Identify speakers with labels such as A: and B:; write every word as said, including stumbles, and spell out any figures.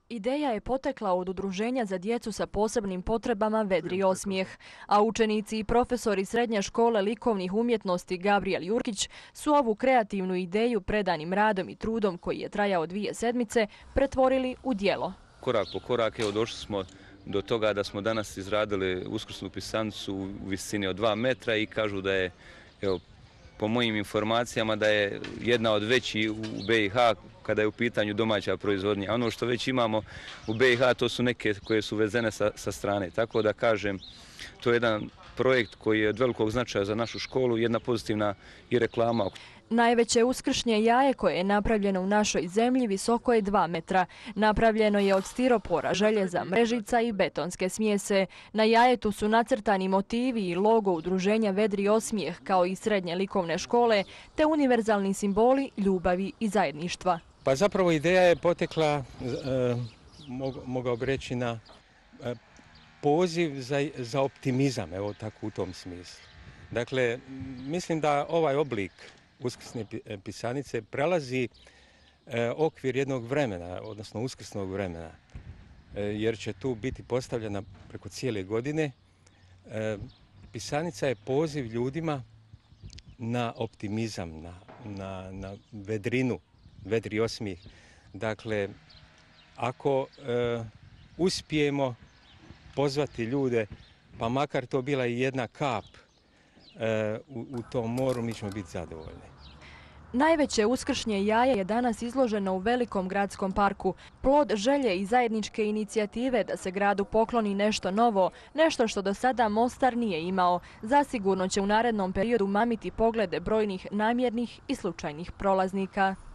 A: Ideja je potekla od Udruženja za djecu sa posebnim potrebama Vedri Osmijeh, a učenici i profesori Srednje škole likovnih umjetnosti Gabrijel Jurkić su ovu kreativnu ideju predanim radom i trudom koji je trajao dvije sedmice pretvorili u djelo.
B: Korak po korak, evo, došli smo do toga da smo danas izradili uskrsnu pisanicu u visini od dva metra i kažu da je, evo, po mojim informacijama, da je jedna od većih u B i H kada je u pitanju domaća proizvodnja. Ono što već imamo u B i H to su neke koje su vezene sa, sa strane. Tako da kažem, to je jedan projekt koji je od velikog značaja za našu školu, jedna pozitivna i reklama.
A: Najveće uskršnje jaje koje je napravljeno u našoj zemlji visoko je dva metra. Napravljeno je od stiropora, željeza, mrežica i betonske smjese. Na jajetu su nacrtani motivi i logo Udruženja Vedri Osmijeh kao i Srednje likovne škole, te univerzalni simboli ljubavi i zajedništva.
C: Pa zapravo ideja je potekla, e, mogao bi reći, na e, poziv za, za optimizam, evo tako u tom smislu. Dakle, mislim da ovaj oblik uskrsne pisanice prelazi e, okvir jednog vremena, odnosno uskrsnog vremena, e, jer će tu biti postavljena preko cijele godine. E, pisanica je poziv ljudima na optimizam, na, na, na vedrinu, Vedri Osmijeh. Dakle, ako e, uspijemo pozvati ljude, pa makar to bila i jedna kap e, u, u tom moru, mi ćemo biti zadovoljni.
A: Najveće uskršnje jaje je danas izloženo u velikom gradskom parku. Plod želje i zajedničke inicijative da se gradu pokloni nešto novo, nešto što do sada Mostar nije imao. Zasigurno će u narednom periodu mamiti poglede brojnih namjernih i slučajnih prolaznika.